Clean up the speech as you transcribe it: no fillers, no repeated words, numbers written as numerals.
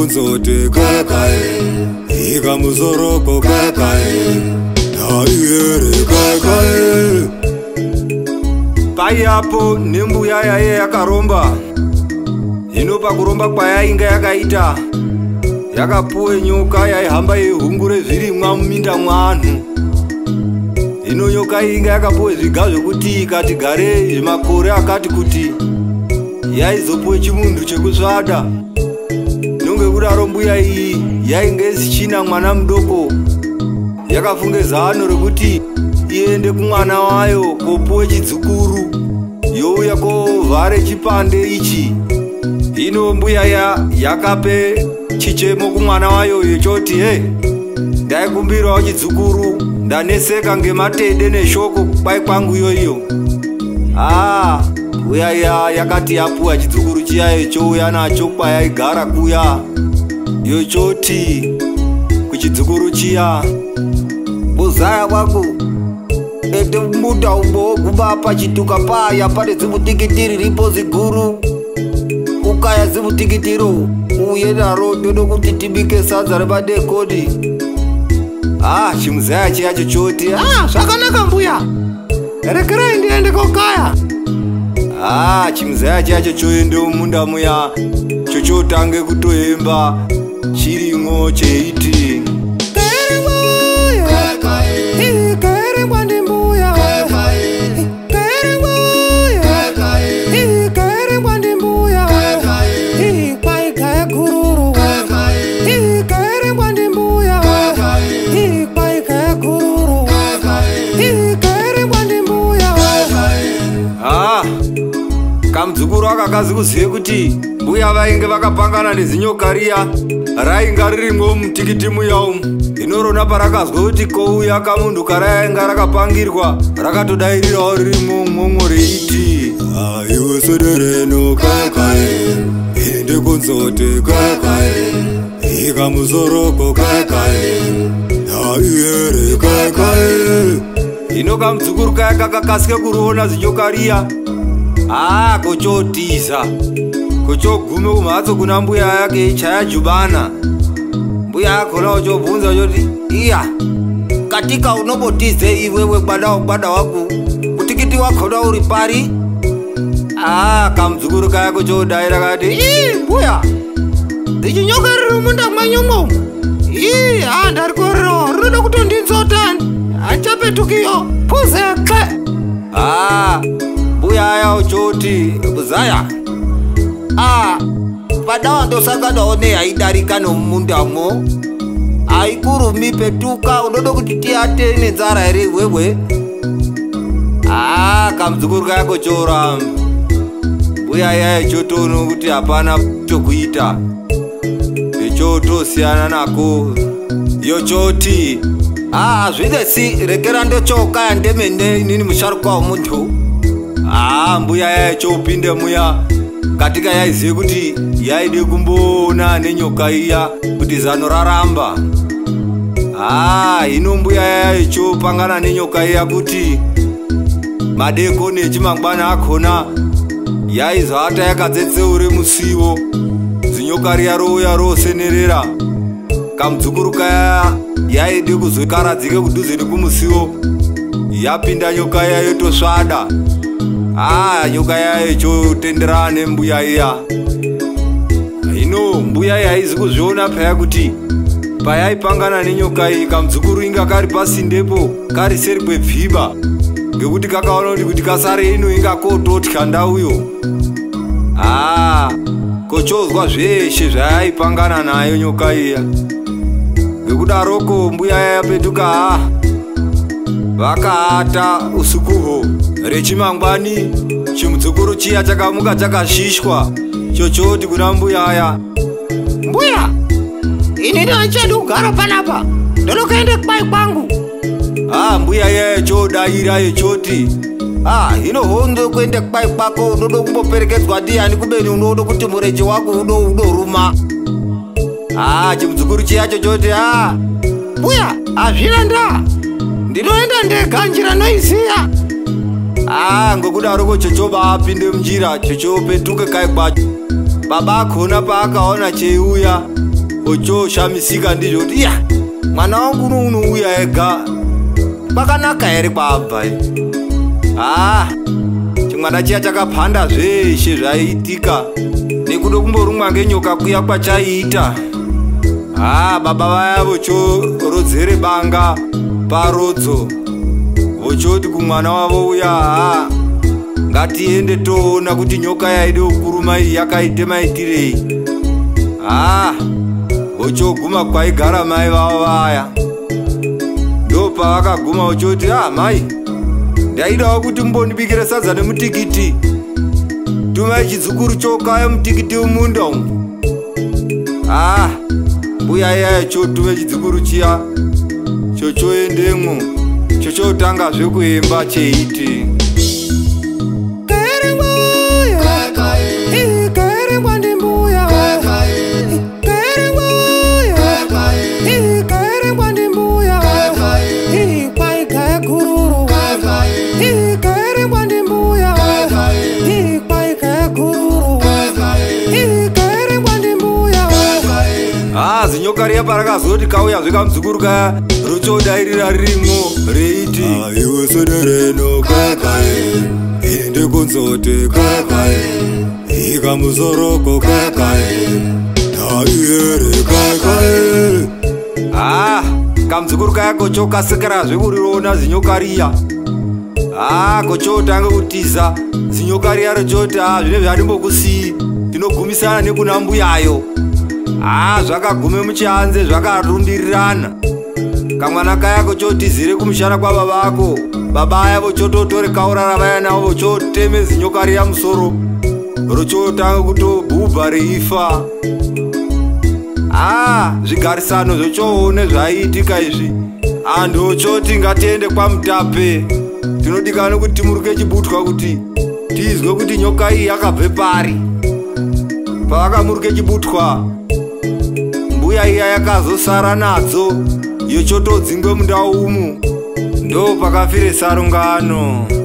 kunzote kakae ikamusoroko kakae aiere kakae. Paiapo nembuya yaye yakaromba. Hino pakuromba kwayainga yakaita yakapuwe nyoka yaihamba yeihungure zvirimwa muminda mwanhu. Hino nyoka inga yakapuwe zviga zvokuti ikati gare zvemakore akati kuti yaizopuwe chimundu chekusvada. Nongekudaro mbuya iyi yainge isichina mwana mudoko. Yakafunge zano rekuti iende kumwana wayo kopuwe chidzukuru youya kovhare chipande ichi. Hino mbuya yakape chichemo kumwana wayo yechoti he ndaikumbirawo chidzukuru ndaneseka ngematede neshoko kwai kwangu iyoiyo. Mbuya yakati yapuwa chidzukuru chiyayo chouya nacho kwayaigara kuya yochoti kuchidzukuru chiya, buzaya wangu ete muda umboguma pachituka paya pane zimutikitiri ripo ziguru ukaya zimutikitiro uye naro ndodo kuti tibike sadza remadekoni. Chimuzaya chiyacho choti zvakanaka mbuya rekerai ndiende kokaya. Chimuzaya chiyacho choende mumunda muya chochotange kutoemba chirimwo cheiti kamudzukuru akakazi kuzive kuti mbuya vainge vakapangana nezinyoka riya rainga ririmwo mutikiti muya umu. Hino rona parakazwa kuti kouya kamundu karainga rakapangirwa rakatodairirawo ririmwo umwomwo reiti iwe sodereno kakae ende kunzote kakae ikamusoroko kakae aiere kakae. Hino kamudzukuru kaya kakakasike kuriona zinyoka riya kochotiza kochogume kumhatso kuna mbuya yake ichaya jubana. Mbuya yakona uchobvunza choti iya katika unobotize iwewe gbada wako mutikiti wakona uri pari? Kamudzukuru kaya kuchodaira kati mbuya ndichinyoka riri munda manyumo ndarikorero rinoda kutondinzotani hachapetukiyo puzeke. Mbuya aya uchoti buzaya padawa ndosanganawo nehaidarika nomundamo aikurumi petuka unoda kuti tiate nenzara here iwewe. Kamudzukuru kayako choramba. Mbuya aya ichotono kuti hapana chokuita ichotosiyana nako yochoti zvitesi rekera ndochokaya ndemene inini musharukwa womuntu. Mbuya yaichopinde muya katika yaizive kuti yaide kumboona nenyoka iya kuti zano raramba. Hino mbuya yaichopangana nenyoka iya kuti madekoni echimangwana akona yaizoata yakadzetse musiwo zinyoka riya rouya rosenerera. Kamudzukuru kaya yaide kuzokaradzike kudhuze nekumusiwo yapinda nyoka iya yotosvada. Nyoka yayo chotenderana nembuya iya. Hino mbuya iya haizi kuzviona paya kuti payaipangana nenyoka iyi kamudzukuru inga kari pasindepo kari seri kwebviba ngekuti kakaona kuti kasare ino inga kototya ndauyo. Kochozwa zveshe zvayaipangana nayo nyoka iya. Ngekudaroko mbuya yapetuka vakaata usukuho rechimangwani chimudzukuru chiya chakamuka chakashishwa chochoti kuna mbuya aya mbuya ini ndachada kugara panapa ndoda kuenda kwai kwangu. Mbuya yaya chodaira yechoti hino hondo kuenda kwai kwako unoda kumboperekedzwa ndiani kubeni unoda kuti mureje wako udoruma. Chimudzukuru chiyacho choti mbuya hazvina ndaa ndinoenda ndega njira noiziya. Ngokudaroko chochobapinde munjira chochopetuke kai kwacho. Baba akona paakaona cheiuya ochoshamisika ndizvo kuti ya mwana wangu unouya ega kwakanaka here kwabva chimwana chiya chakapanda zveshe zvaiitika nekuda kumborumwa ngenyoka kuya kwachaiita baba vaya vochorodzere banga parodzo vochoti kumwana wavo uya ngatiende toona kuti nyoka yaide kukuruma iyi yakaite maitirei. Vochoguma kwaigara mai vavo vaya ndopavakaguma vochoti mai ndaidawo kuti mbondibikire sadza nemutikiti, tumai chidzukuru chokaya mutikiti umunda umu. Mbuya iya chotume chidzukuru chiya chochoendemwo chochotanga zvekuemba cheiti zinyoka riya parakazoti kauya zvekamuzukuru kaya rochodairira rimwo reiti iwe sodereno kakae ende konzote kakae ikamusoroko kakae aiere kakae. Kamuzukuru kaya kochokasekera zvekuriona zinyoka riya kochotanga kutiza zinyoka riya rochoti zvine zvandimbokusii ndinogumisana nekuna mbuyayo. Zvakagume muchianze zvakarumbirirana. Kamwana kaya kochotizire kumushana kwa babako, babaya vochototore kaurara vaya navo vochoteme zinyoka riya musoro rochotanga kutobhubha reifa. Zvigarisano zvochoone zvaiitika izvi. Antu ochoti ngatiende kwaMutape, tinodikana kuti timuruke Chibutwa kuti tizwe kuti nyoka iyi yakabve pari. Pavakamuruke Chibutwa mbuya iya yakazosara nadzo yochotodzingwe mundau umu, ndo pakafire sarungano.